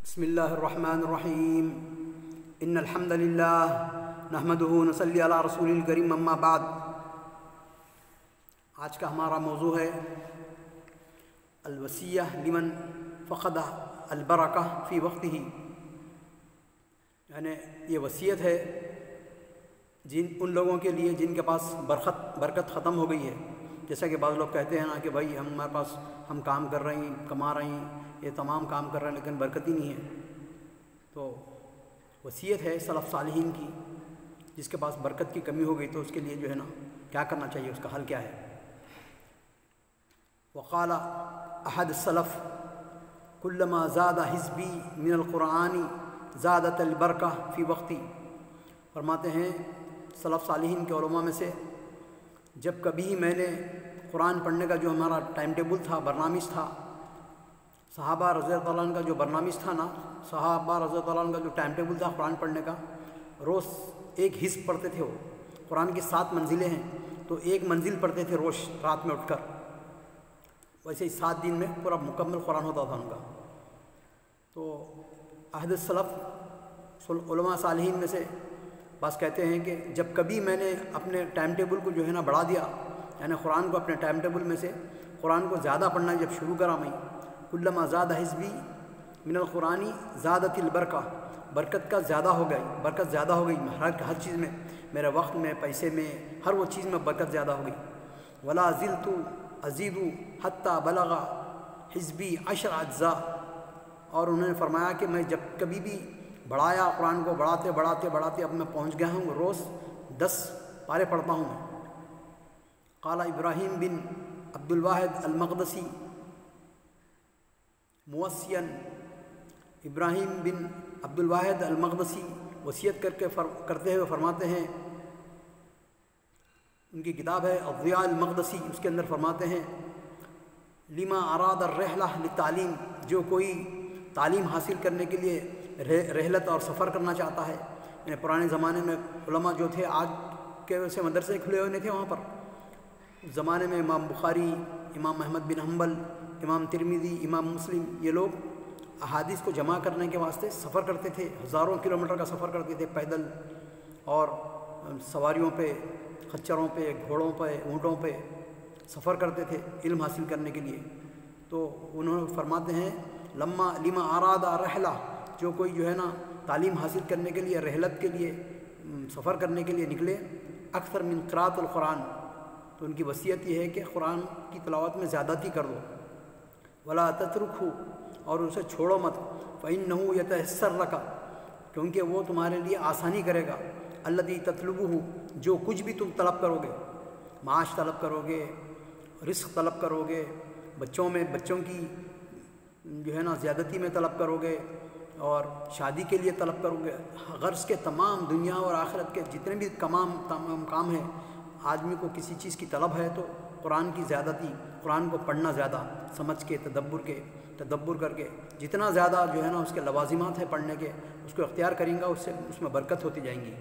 بسم اللہ الرحمن الرحیم ان الحمد للہ نحمدہ ونصلی علی رسول الکریم اما بعد۔ آج کا ہمارا موضوع ہے الوصیہ لمن فقد البرکہ فی وقتہ، یعنی یہ وصیت ہے ان لوگوں کے لیے جن کے پاس برکت ختم ہو گئی ہے۔ جیسا کہ بعض لوگ کہتے ہیں نا کہ بھائی ہمارے پاس ہم کام کر رہے ہیں، کما رہے ہیں، یہ تمام کام کر رہے ہیں لیکن برکت ہی نہیں ہے۔ تو وصیت ہے سلف صالحین کی، جس کے پاس برکت کی کمی ہو گئی تو اس کے لیے جو ہے نا کیا کرنا چاہیے، اس کا حل کیا ہے۔ وقال احد السلف كلما زاد حزبی من القرآن زادت البرکہ فی وقتی۔ فرماتے ہیں سلف صالحین کے علماء میں سے، جب کبھی میں نے قرآن پڑھنے کا جو ہمارا ٹائم ٹیبل تھا، برنامج تھا، صحابہ رضی اللہ عنہ کا جو برنامج تھا نا، صحابہ رضی اللہ عنہ کا جو ٹائم ٹیبل تھا قرآن پڑھنے کا، روز ایک حزب پڑھتے تھے۔ وہ قرآن کی 7 منزلیں ہیں تو ایک منزل پڑھتے تھے روز رات میں اٹھ کر۔ ویسے ہی 7 دن میں پورا مکمل قرآن ہوتا تھا ان کا۔ تو عہد السلف علماء صالحین میں سے بعض کہتے ہیں کہ جب کبھی میں نے اپنے ٹائم ٹیبل کو جو ہے نا بڑھا دیا، یعنی قرآن کو اپنے ٹائم ٹیبل میں سے قرآن کو زیادہ پڑھنا جب شروع کرا میں، کلما زاد حزبی من القرآن زادت البرکہ، برکت زیادہ ہو گئی ہر چیز میں، میرے وقت میں، پیسے میں، ہر وہ چیز میں برکت زیادہ ہو گئی۔ ولا زلت ازید حتی بلغ حزبی 10 اجزاء، اور انہوں نے فرمایا کہ میں جب کبھی بھی بڑھایا قرآن کو، بڑھاتے اب میں پہنچ گیا ہوں روز 10 پارے پڑھتا ہوں میں۔ قال ابراہیم بن عبد الواحد المقدسی موصیا، ابراہیم بن عبد الواحد المقدسی وصیت کرتے ہوئے فرماتے ہیں، ان کی کتاب ہے الضیاء المقدسی، اس کے اندر فرماتے ہیں لما اراد الرحلہ للتعلیم، جو کوئی تعلیم حاصل کرنے کے لیے رحلت اور سفر کرنا چاہتا ہے، یعنی پرانے زمانے میں علماء جو تھے آج کے ویسے مدرسے کھلے ہوئے نہیں تھے وہاں پر، اس زمانے میں امام بخاری، امام احمد بن حنبل، امام ترمذی، امام مسلم، یہ لوگ احادیث کو جمع کرنے کے واسطے سفر کرتے تھے، ہزاروں کلومیٹر کا سفر کرتے تھے پیدل اور سواریوں پہ، خچروں پہ، گھوڑوں پہ، اونٹوں پہ سفر کرتے تھے علم حاصل کرنے کے لیے۔ تو انہوں نے فرماتے ہیں لما اراد رحلہ، جو کوئی جو ہے نا تعلیم حاصل کرنے کے لیے، رحلت کے لیے، سفر کرنے کے لیے نکلے، اکثر من قراءۃ القرآن، تو ان کی وصیت یہ ہے کہ قرآن کی تلاوت میں زیادتی کر دو۔ ولا تترکہ، اور اسے چھوڑو مت، فإنہ یتیسر لک، کیونکہ وہ تمہارے لیے آسانی کرے گا، الذی تطلبہ، جو کچھ بھی تم طلب کرو گے، معاش طلب کرو گے، رزق طلب کرو گے، بچوں کی جو ہے نا زیادتی میں طلب کرو گے، اور شادی کے لیے طلب کرو گے، غرض کے تمام دنیا اور آخرت کے جتنے بھی تمام کام ہیں، آدمی کو کسی چیز کی طلب ہے تو قرآن کی زیادتی، قرآن کو پڑھنا زیادہ، سمجھ کے تدبر کر کے جتنا زیادہ جو ہے نا اس کے لوازمات ہیں پڑھنے کے، اس کو اختیار کریں گا، اس میں برکت ہوتی جائیں گی۔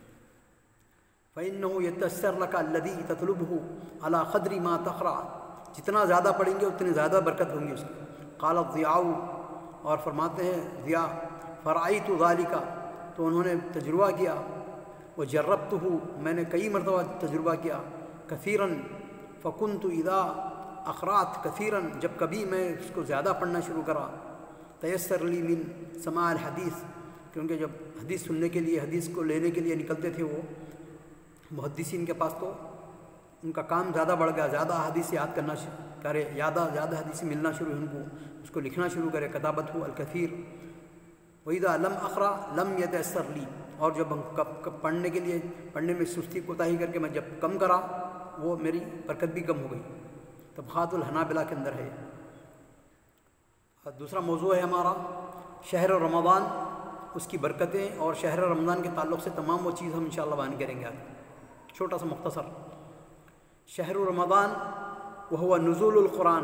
فإنہ یتیسر لک الذی تطلبہ علی قدر ما تقرأ، جتنا زیادہ پڑھیں گے اتنی زیادہ برکت ہوں گی اس کی۔ قال الضیاء، اور فرماتے ہیں ضیاء، فرأیت ذلک، تو انہوں نے تجربہ کیا، وجربتہ، میں نے کئی مرتبہ تجربہ کیا، کثیراً، فکنت اذا اقرأت کثیراً، جب کبھی میں اس کو زیادہ پڑھنا شروع کرا، تیسر لی من سماع الحدیث، کیونکہ جب حدیث سننے کے لیے، حدیث کو لینے کے لیے نکلتے تھے وہ محدثین کے پاس، تو ان کا کام زیادہ بڑھ گیا، زیادہ حدیث یاد کرنا کرے، زیادہ حدیث ملنا شروع ان کو، اس کو لکھنا شروع کرے، کتابت ہو الکثیر۔ وَإِذَا لَمْ أَقْرَأْ لَمْ يَتَيَسَّرْ لِي، اور جب پڑھنے میں سستی کوتاہی کر کے میں جب کم کرا، وہ میری برکت بھی کم ہو گئی۔ طبقات الحنابلہ کے اندر ہے۔ دوسرا موضوع ہے ہمارا شہر رمضان، اس کی برکتیں، اور شہر رمضان کے تعلق سے تمام وہ چیز ہم انشاءاللہ بیان کریں گے آج، چھوٹا سا مختصر۔ شہر رمضان وہو نزول القرآن،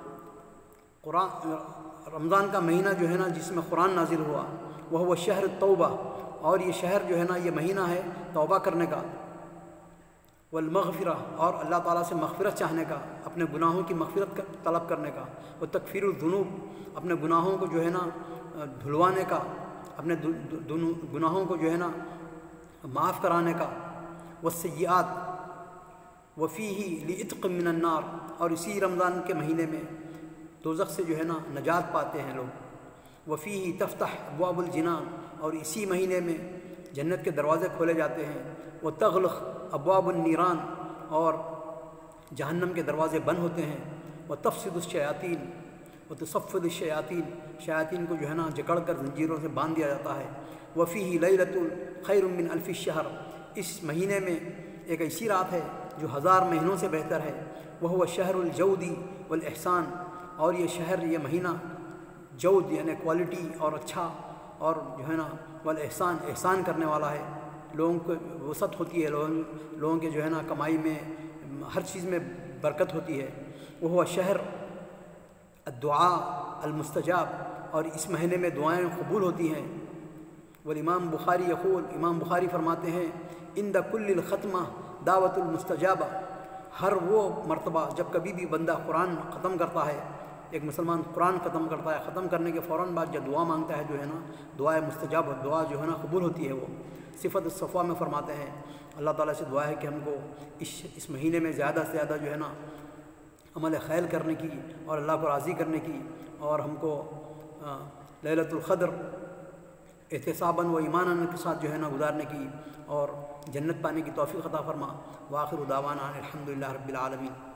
رمضان کا مہینہ جو ہے نا جس میں قرآن نازل ہوا، وہو شہر توبہ، اور یہ شہر جو ہے نا یہ مہینہ ہے توبہ کرنے کا، والمغفرہ، اور اللہ تعالیٰ سے مغفرت چاہنے کا، اپنے گناہوں کی مغفرت طلب کرنے کا، وہ تکفیر الذنوب، اپنے گناہوں کو جو ہے نا دھلوانے کا، اپنے دونوں گناہوں کو جو ہے نا معاف کرانے کا، والسیئات وفیہ لعتق من النار، اور اسی رمضان کے مہینے میں دوزخ سے جو ہے نا نجات پاتے ہیں لوگ، وفیہ تفتح ابواب الجنان، اور اسی مہینے میں جنت کے دروازے کھولے جاتے ہیں، وتغلق ابواب النیران، اور جہنم کے دروازے بند ہوتے ہیں، وتفسد الشیاطین وتصفد الشیاطین، شیاطین کو جو ہے نا جکڑ کر زنجیروں سے باندھ دیا جاتا ہے، وفیہ لیلۃ خیر من الف الشہر، اس مہینے میں ایک ایسی رات ہے جو 1000 مہینوں سے بہتر ہے، وہو شہر الجودی والاحسان، اور یہ شہر، یہ مہینہ جود یعنی کوالٹی اور اچھا اور جو ہے نا والاحسان، احسان کرنے والا ہے، لوگوں کو وسعت ہوتی ہے، لوگوں کے جو ہے نا کمائی میں ہر چیز میں برکت ہوتی ہے، وہ شہر الدعاء المستجاب، اور اس مہینے میں دعائیں قبول ہوتی ہیں، والامام بخاری یقول، امام بخاری فرماتے ہیں عند کل الختمہ دعوت المستجابہ، ہر وہ مرتبہ جب کبھی بھی بندہ قرآن ختم کرتا ہے، ایک مسلمان قرآن ختم کرتا ہے، ختم کرنے کے فوراً بعد جب دعا مانگتا ہے جو ہے نا دعائے مستجاب، دعا جو ہے نا قبول ہوتی ہے، وہ صفت الصفوہ میں فرماتے ہیں اللہ تعالیٰ سے دعا ہے کہ ہم کو اس مہینے میں زیادہ سے زیادہ جو ہے نا عمل خیر کرنے کی اور اللہ کو راضی کرنے کی، اور ہم کو لیلۃ القدر احتساباً و ایماناً کے ساتھ جو ہے نا گزارنے کی اور جنت پانے کی توفیق عطا فرما۔ وآخر دعوانا الحمدللہ رب العالمین۔